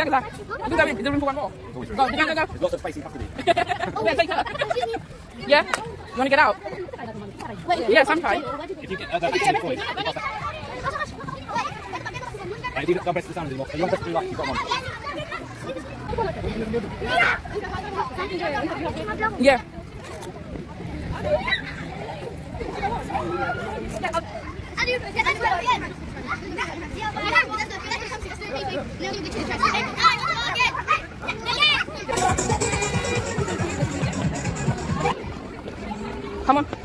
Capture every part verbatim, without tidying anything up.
Yeah, because I do go in. Is there room for one more? Go, go, go, go. There's lots of space in custody. Yeah, take her. Yeah? You want to get out? Yeah, sometime. If you get uh, that's actually point. Right, you don't press the sound anymore. So you want us to do like you've got one. Yeah. Come on.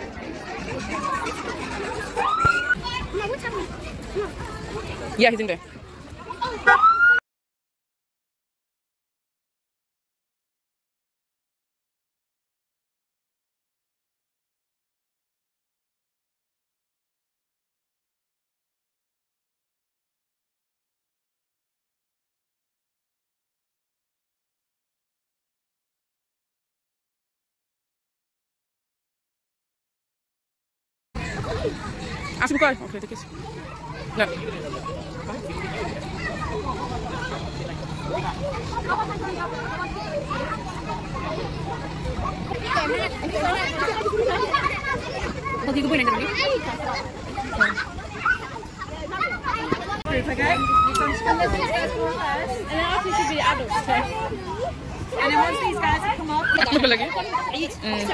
Yeah, he's in there. Ask him a question. Okay, take this. No. Okay, go in and okay? And then after should be adults, okay? And then once these guys come off, eat.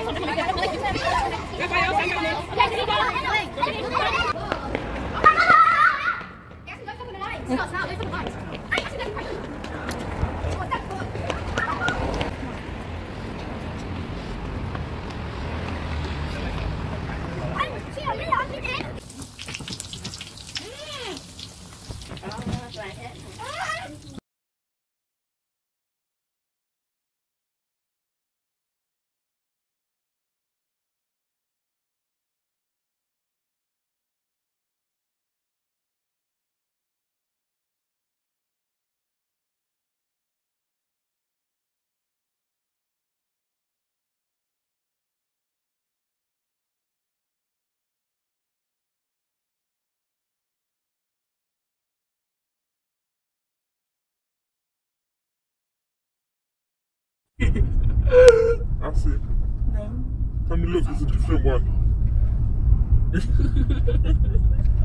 That's it. No. Tell me, look, it's a different one.